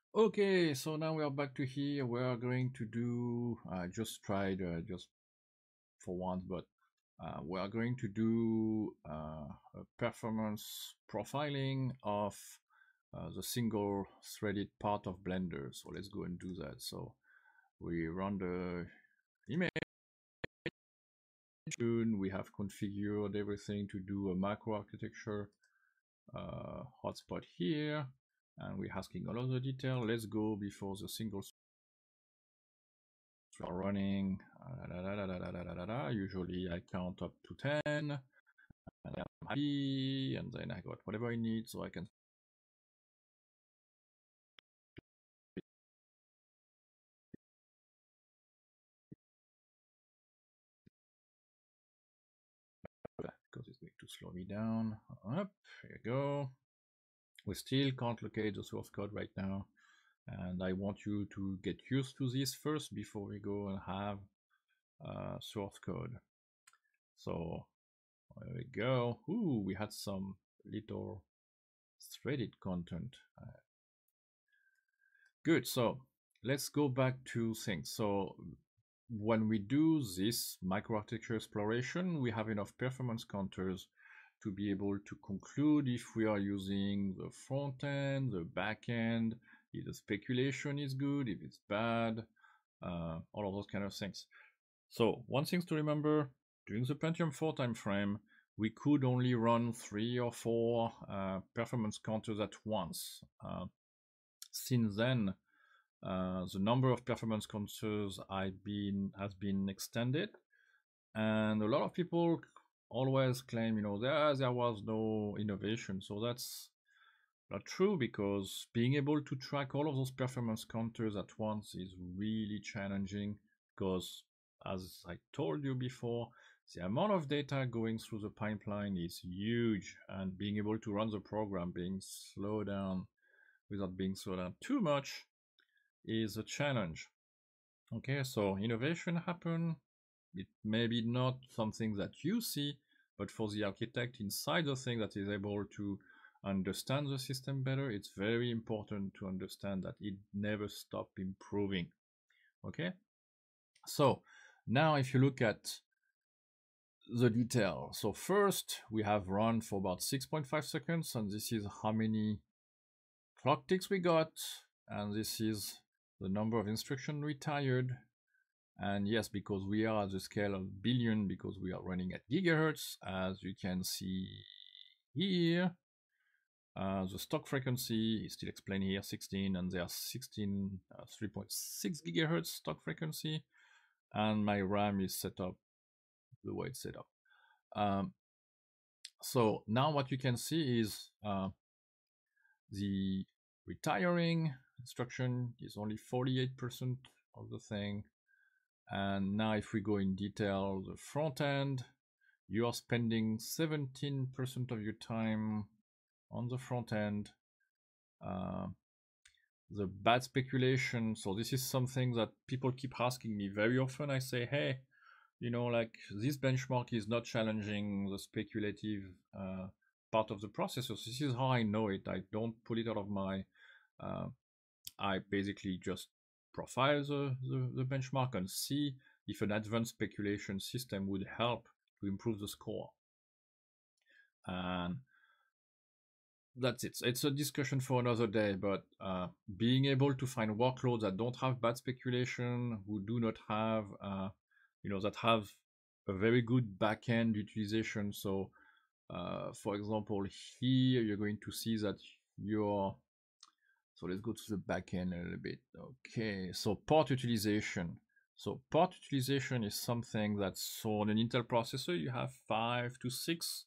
Okay, so now we are back to here. We are going to do, I just tried just for once, but we are going to do a performance profiling of the single threaded part of Blender. So let's go and do that. So we run the image, we have configured everything to do a micro-architecture hotspot here, and we're asking a lot of detail. Let's go before the single are running. Usually I count up to 10 and I'm happy, and then I got whatever I need so I can because it's going to slow me down. Up, here you go. We still can't locate the source code right now, and I want you to get used to this first before we go and have source code. So there we go. Ooh, we had some little threaded content. Good. So let's go back to things. So when we do this microarchitecture exploration, we have enough performance counters to be able to conclude if we are using the front end, the back end, if the speculation is good, if it's bad, all of those kind of things. So one thing to remember, during the Pentium 4 timeframe, we could only run 3 or 4 performance counters at once. Since then, the number of performance counters has been extended, and a lot of people always claim, there was no innovation. So that's not true, because being able to track all of those performance counters at once is really challenging, because as I told you before, the amount of data going through the pipeline is huge, and being able to run the program being slowed down without being slowed down too much is a challenge. Okay, so innovation happen. It may be not something that you see, but for the architect inside the thing that is able to understand the system better, it's very important to understand that it never stops improving. Okay, so now if you look at the detail, so first we have run for about 6.5 seconds, and this is how many clock ticks we got, and this is the number of instructions retired. And yes, because we are at the scale of billion, because we are running at gigahertz, as you can see here. The stock frequency is still explained here, 16, and there are 16, 3.6 gigahertz stock frequency, and my RAM is set up the way it's set up. So now what you can see is the retiring instruction is only 48% of the thing. And now if we go in detail, the front end, you are spending 17% of your time on the front end. The bad speculation, so this is something that people keep asking me very often. I say, hey, like this benchmark is not challenging the speculative part of the process. So this is how I know it. I don't pull it out of my, I basically just profile the benchmark and see if an advanced speculation system would help to improve the score. And that's it. It's a discussion for another day, but being able to find workloads that don't have bad speculation, who do not have, that have a very good backend utilization. So, for example, here you're going to see that so let's go to the backend a little bit. Okay, so port utilization. So port utilization is something that's, so on an Intel processor, you have 5 to 6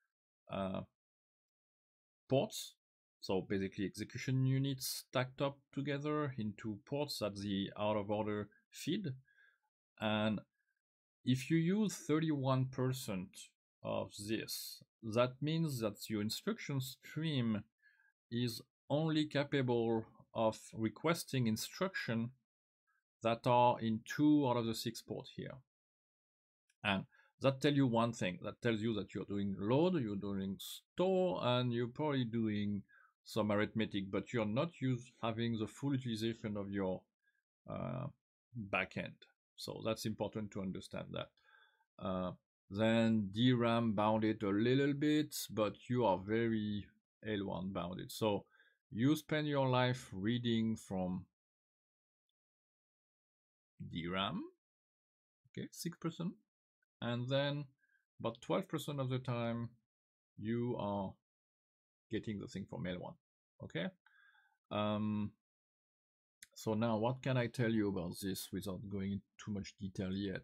ports. So basically execution units stacked up together into ports at the out of order feed. And if you use 31% of this, that means that your instruction stream is only capable of requesting instruction that are in 2 out of the 6 ports here. And that tells you one thing. That tells you that you're doing load, you're doing store, and you're probably doing some arithmetic, but you're not having the full utilization of your backend. So that's important to understand that. Then DRAM bounded a little bit, but you are very L1 bounded. So you spend your life reading from DRAM, okay, 6%, and then about 12% of the time you are getting the thing from L1, okay? So now what can I tell you about this without going into too much detail yet?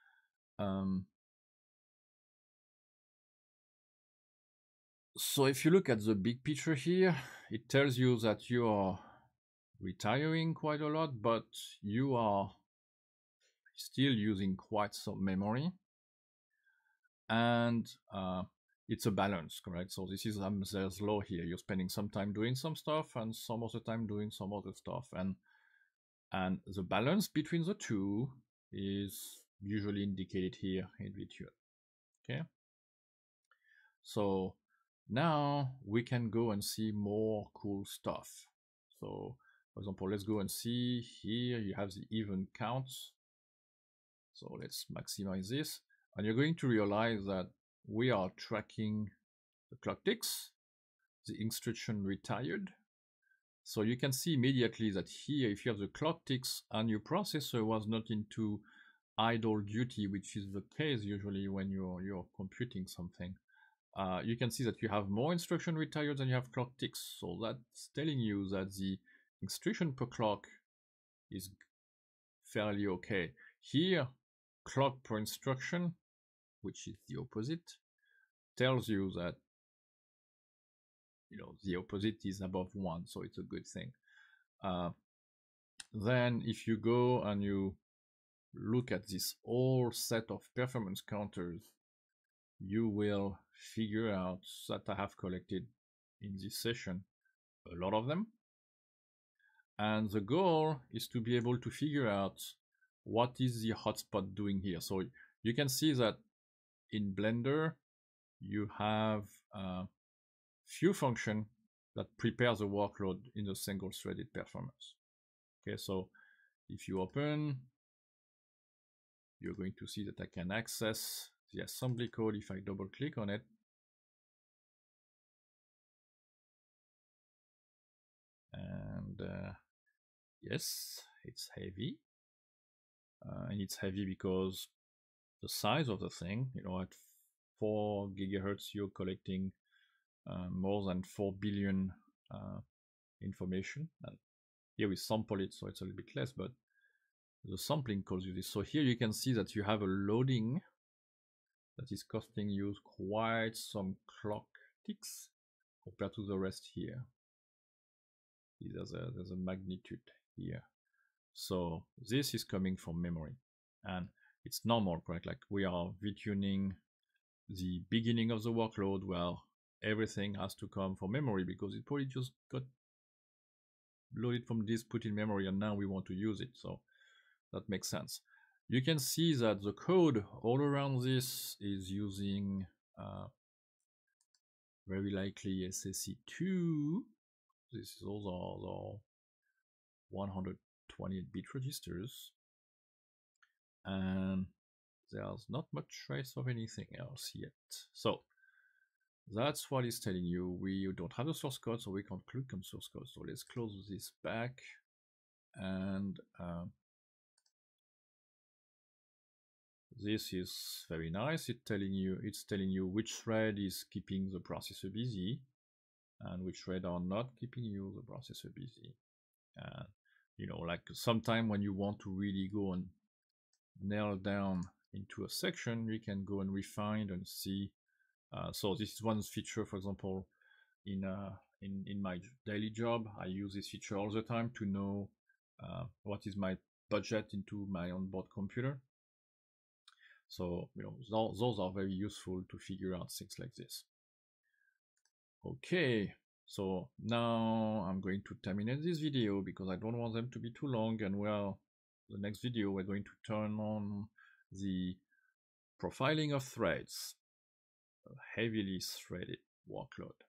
So if you look at the big picture here, it tells you that you are retiring quite a lot, but you are still using quite some memory. And it's a balance, correct? So this is Amsel's law here. You're spending some time doing some stuff and some of the time doing some other stuff. And the balance between the two is usually indicated here in Vtune, okay? So now we can go and see more cool stuff. So for example, let's go and see here you have the even counts. So let's maximize this. And you're going to realize that we are tracking the clock ticks, the instruction retired. So you can see immediately that here, if you have the clock ticks and your processor was not into idle duty, which is the case usually when you're computing something, you can see that you have more instruction retired than you have clock ticks. So that's telling you that the instruction per clock is fairly okay. Here, clock per instruction, which is the opposite, tells you that the opposite is above 1, so it's a good thing. Then if you go and you look at this whole set of performance counters, you will figure out that I have collected in this session a lot of them. And the goal is to be able to figure out what is the hotspot doing here. So you can see that in Blender, you have few functions that prepare the workload in the single-threaded performance. Okay, so if you open, you're going to see that I can access the assembly code if I double-click on it. And yes, it's heavy. And it's heavy because the size of the thing, at 4 gigahertz, you're collecting more than 4 billion information. And here we sample it, so it's a little bit less, but the sampling calls you this. So here you can see that you have a loading that is costing you quite some clock ticks compared to the rest here. There's a magnitude here. So this is coming from memory, and it's normal, correct? Like we are retuning the beginning of the workload where everything has to come from memory because it probably just got loaded from disk, put in memory, and now we want to use it. So that makes sense. You can see that the code all around this is using very likely SSE2. Those are 128-bit registers, and there's not much trace of anything else yet. So that's what it's telling you. We don't have the source code, so we can't click on source code. So let's close this back, and this is very nice. It's telling you which thread is keeping the processor busy and which thread are not keeping the processor busy. And like sometime when you want to really go and nail down into a section, you can go and refine and see. So this is one feature, for example, in my daily job. I use this feature all the time to know what is my budget into my onboard computer. So those are very useful to figure out things like this. Okay, so now I'm going to terminate this video because I don't want them to be too long, and the next video we're going to turn on the profiling of threads, a heavily threaded workload.